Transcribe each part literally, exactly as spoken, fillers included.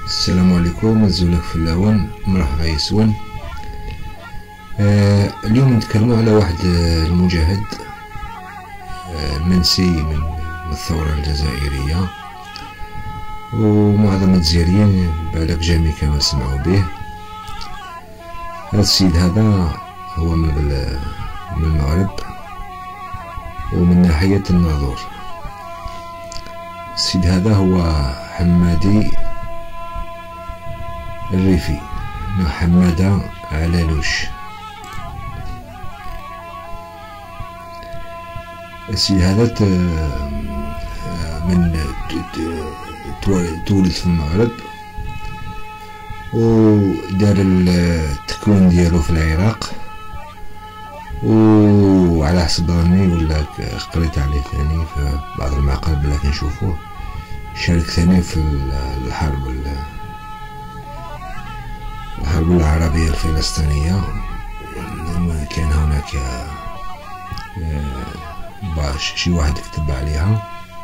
السلام عليكم، الزولك في اللون، مرحبا يسون. آه اليوم نتكلموا على واحد آه المجاهد آه منسي من الثورة الجزائرية، ومعظم الجزائريين بالك جميع كانوا سمعوا به. هذا السيد هذا هو من من المغرب ومن ناحية الناظور. السيد هذا هو حمادي الريفي، حمادة علالوش. السيد هذا من تولد في المغرب ودار التكوين ديالو في العراق، وعلى حسب ظني ولا قريت عليه ثاني في بعض المعقل بلا كنشوفوه شارك ثاني في الحرب الحرب العربية الفلسطينية. كان هناك باش شي واحد كتب عليها.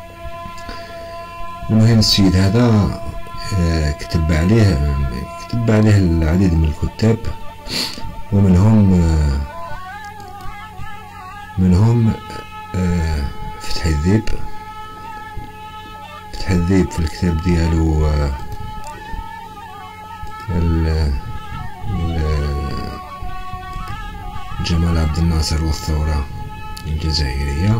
المهم السيد هذا كتب عليه كتب عليه العديد من الكتاب، ومنهم منهم فتح الذيب فتح الذيب في الكتاب ديالو جمال عبد الناصر والثورة الجزائرية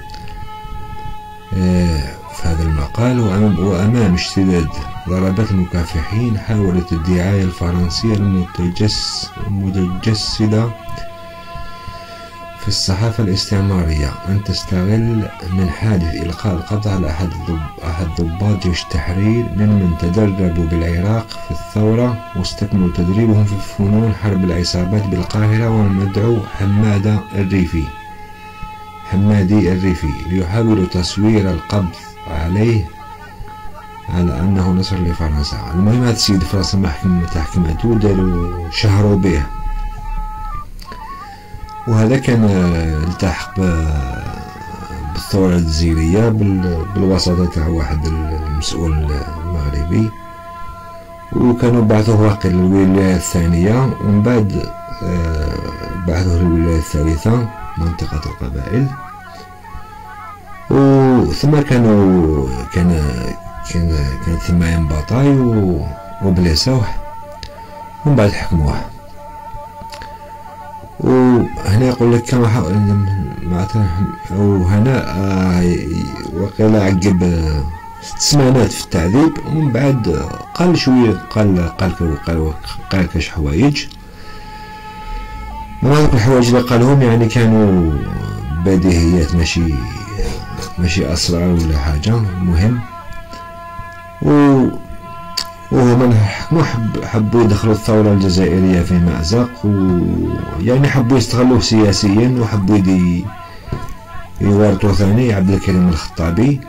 في هذا المقال. وأمام اشتداد ضربات المكافحين حاولت الدعاية الفرنسية المتجس المتجسدة في الصحافة الاستعمارية أن تستغل من حادث إلقاء القبض على أحد أحد ضباط جيش التحرير ممن تدربوا بالعراق في الثورة واستكملوا تدريبهم في فنون حرب العصابات بالقاهرة، والمدعو حمادة الريفي حمادي الريفي ليحاولوا تصوير القبض عليه على أنه نصر لفرنسا. المهم هذا السيد فرنسا محكمة تحكمته داروا شهروا به، وهذا كان التحق بالثورة الجزائرية بالوساطة تاع واحد المسؤول المغربي، وكانوا بعثوه واقيلا للولاية الثانية، ومن بعد بعثوه للولاية الثالثة منطقة القبائل. وثم كانوا كان كان كانت ثم بطاي وبليسوه، ومن بعد حكموه. وهنا يقول لك كما معناتها وهنا وقيل عقب ست سمانات في التعذيب، ومن بعد قال شويه قال قال قال قال كاش حوايج. من هذوك الحوايج اللي قالهم يعني كانوا بديهيات، ماشي ماشي اسرار ولا حاجه. المهم و وهما حكموا حب حبوا يدخلوا الثورة الجزائرية في مأزق، ويعني حبوا يستغلوه سياسيا، وحبوا يدي يورطوا ثاني عبد الكريم الخطابي.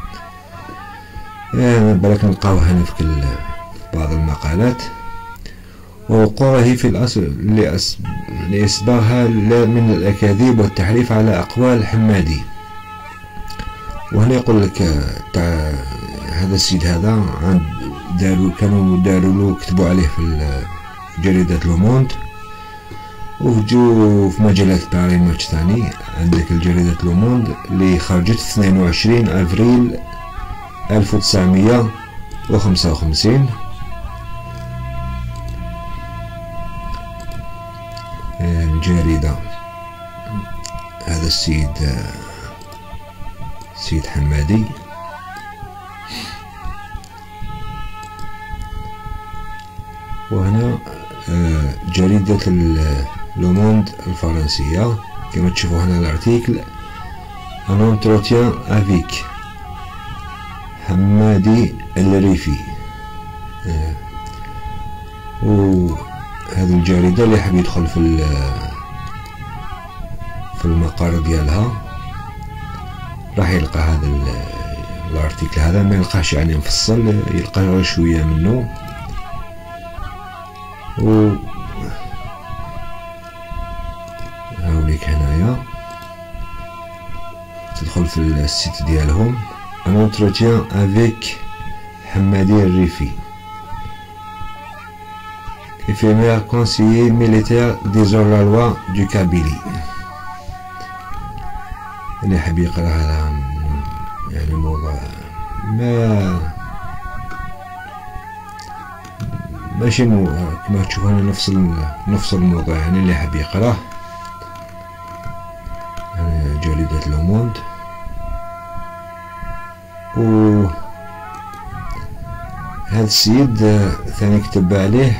يعني بالك نلقاوه هنا في بعض المقالات. ووقوعه في الأصل لإسباغها من الأكاذيب والتحريف على أقوال حمادي. وهنا يقول لك تاع هذا السيد هذا عند داروا كانوا داروا له كتبوا عليه في جريدة لوموند، وجو في مجلة باري ماتش ثاني. عندك الجريدة لوموند اللي خرجت في اثنين وعشرين أفريل ألف وتسعمية وخمسة وخمسين. الجريدة هذا السيد سيد حمادي. وهنا جريدة لوموند الفرنسية كما تشوفوا هنا الارتيكل ان انتروتيان افيك حمادي الريفي. وهذه الجريدة اللي حاب يدخل في في المقر ديالها راح يلقى هذا الارتيكل هذا. ما يلقاش يعني مفصل، يلقى غير شوية منه. و هاوليك هنايا تدخل في السيت ديالهم ان انتروتيان افيك حمادي الريفي. éphémère conseiller militaire d'Isor-la-Loi du Kabylie. اللي حاب يقرا هذا يعني موضوع ما ماشي مو كما تشوفون نفس نفس الموضوع، يعني اللي حاب يقراه يعني جريدة لوموند. و هذا السيد ثاني كتب عليه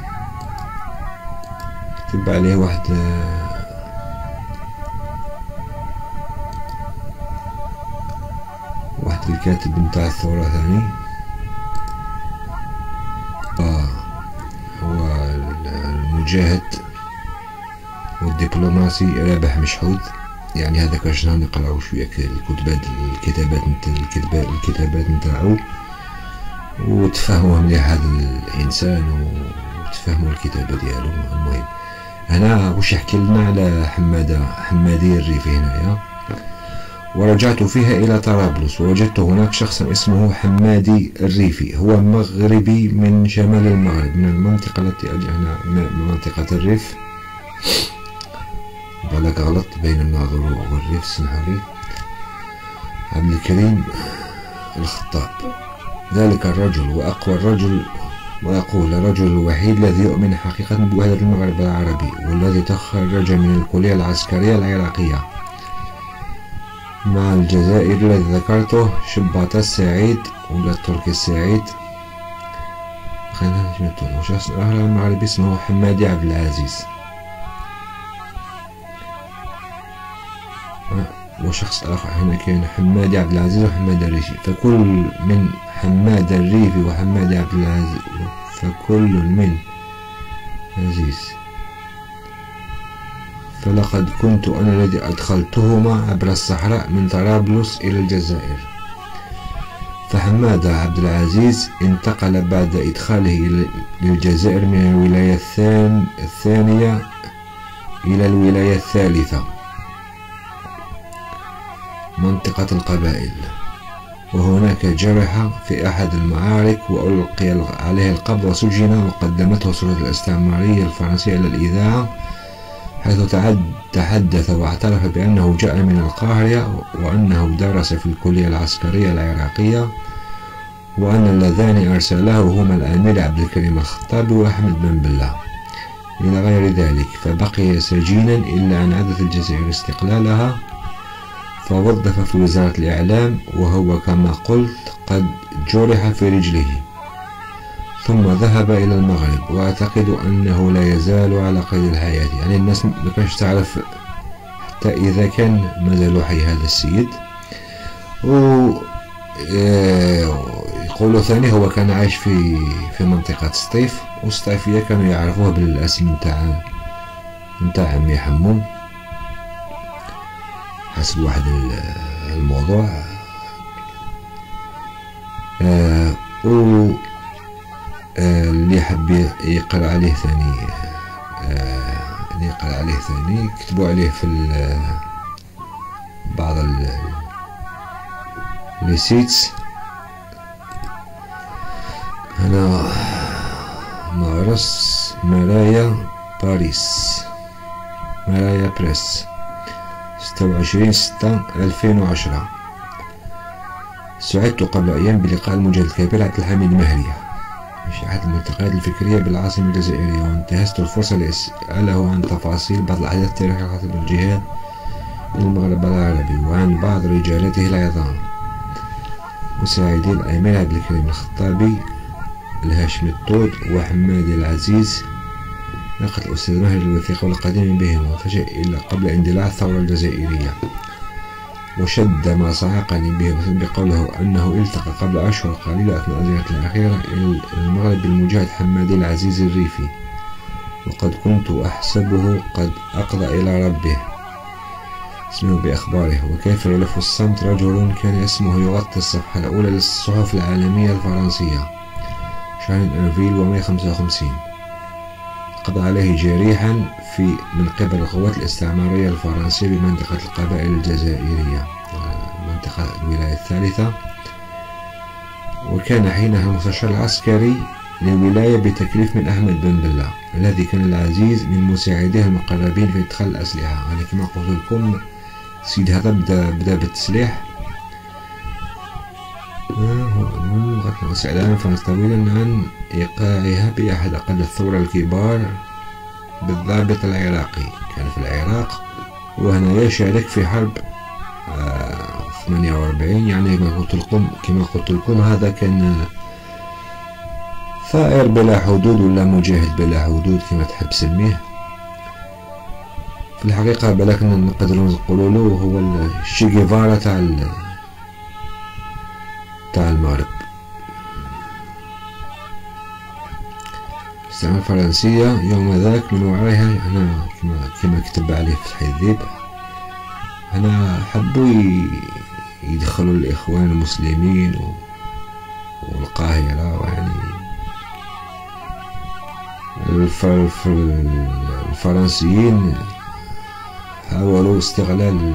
كتب عليه واحد واحد الكاتب نتاع الثورة ثاني، آه هو المجاهد والدبلوماسي رابح مشحود. يعني هذا كاشنا نقراو شوية الكتابات الكتابات نتاع الكتابات نتاعو وتفهموا مليح هذا الانسان وتفهموا الكتابة ديالو. المهم هنا واش يحكي لنا على حمادة حمادي الريفي هنايا. ورجعت فيها إلى طرابلس ووجدت هناك شخصا اسمه حمادي الريفي، هو مغربي من شمال المغرب، من المنطقة التي أجينا من منطقة الريف. بالك غلط بين الناظور والريف، اسمحوا لي. عبد الكريم الخطاب، ذلك الرجل وأقوى الرجل وأقول الرجل الوحيد الذي يؤمن حقيقة بوحدة المغرب العربي، والذي تخرج من الكلية العسكرية العراقية مع الجزائر الذي ذكرته شباط السعيد ولا تركي السعيد. خلينا نشوف وشخص آخر المغربي اسمه حمادي عبد العزيز، وشخص آخر هنا كان حمادي عبد العزيز وحماد الريفي. فكل من حماد الريفي وحمادي عبد العزيز فكل من عزيز فلقد كنت أنا الذي أدخلتهما عبر الصحراء من طرابلس إلى الجزائر. فحماد عبد العزيز انتقل بعد إدخاله للجزائر من الولاية الثانية إلى الولاية الثالثة منطقة القبائل، وهناك جرح في أحد المعارك وألقي عليه القبض وسجن، وقدمته السلطة الاستعمارية الفرنسية إلى الإذاعة حيث تحدث واعترف بأنه جاء من القاهرة وأنه درس في الكلية العسكرية العراقية، وأن اللذان أرسلاه هما الأمير عبد الكريم الخطابي وأحمد بن بلة إلى غير ذلك. فبقي سجينا إلا أن عادت الجزائر استقلالها، فوظف في وزارة الإعلام، وهو كما قلت قد جرح في رجله، ثم ذهب إلى المغرب، وأعتقد أنه لا يزال على قيد الحياة. يعني الناس ما كانش تعرف حتى إذا كان مازال حي هذا السيد. و يقولوا ثاني هو كان عايش في في منطقة سطيف، والسطيفية كانوا يعرفوه بالاسم نتاع نتاع عمي حموم حسب واحد الموضوع. آه و آه اللي حب يقرأ عليه ثاني آه اللي يقرأ عليه ثاني كتبوا عليه في بعض السيتس. هنا مارس مرايا باريس مرايا بريس ستة وعشرين ستة ألفين وعشرة. سعدت قبل أيام بلقاء المجاهد الكبير عبد الحميد مهرية في أحد الملتقيات الفكرية بالعاصمة الجزائرية، وانتهزت الفرصة لأسأله عن تفاصيل بعض الأحداث التاريخية الخاصة بالجهاد للمغرب العربي وعن بعض رجالته العظام مساعدي الأمير عبد الكريم الخطابي الهاشمي الطود وحمادي العزيز. لقد الأستاذ مهري الوثيقة والقديم بهما، فجأة إلا قبل اندلاع الثورة الجزائرية، وشد ما صعقني به بقوله أنه التقى قبل أشهر قليلة أثناء زيارته الأخيرة إلى المغرب بالمجاهد حمادي العزيز الريفي، وقد كنت أحسبه قد أقضى إلى ربه اسمه بأخباره. وكيف يلف الصمت رجل كان اسمه يغطي الصفحة الأولى للصحف العالمية الفرنسية شارين أنفيل ومئة وخمسة وخمسين، قضى عليه جريحا في من قبل القوات الاستعمارية الفرنسية بمنطقة القبائل الجزائرية منطقة الولاية الثالثة، وكان حينها المستشار العسكري للولاية بتكليف من أحمد بن بلة الذي كان العزيز من مساعديه المقربين في إدخال الأسلحة. يعني كما قلت لكم السيد هذا بدا بدا بالتسليح وسأل فرنسا طويلا عن إيقاعها بأحد أقل الثورة الكبار بالضابط العراقي، كان في العراق وهنا يشارك في حرب ثمانية وأربعين. يعني كما قلت لكم كما قلت لكم هذا كان ثائر بلا حدود ولا مجاهد بلا حدود كما تحب تسميه. في الحقيقة بلكنا نقدروا نقولوا له هو الشي جيفارا تاع تاع المغرب. الاستعمار الفرنسية يوم ذاك من وراها هنا كما كما كتب عليه فتحي الذيب، هنا حبوا يدخلوا الإخوان المسلمين والقاهرة، ويعني الفرنسيين حاولوا استغلال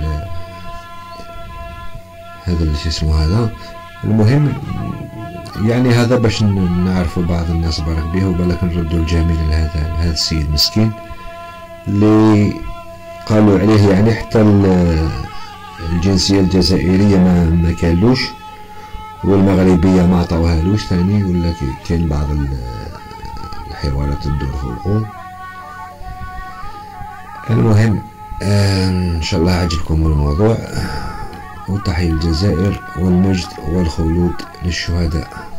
هذا اللي اسمه هذا. المهم يعني هذا باش نعرفوا بعض الناس بارك بيه وبالك نردوا الجميل لهذا هذا السيد مسكين اللي قالوا عليه يعني حتى الجنسية الجزائرية ما ما كانلوش والمغربية ما عطاوهالوش ثاني، ولا كاين بعض الحوارات تدور فوقه. المهم آه ان شاء الله عجبكم الموضوع، وتحية الجزائر والمجد والخلود للشهداء.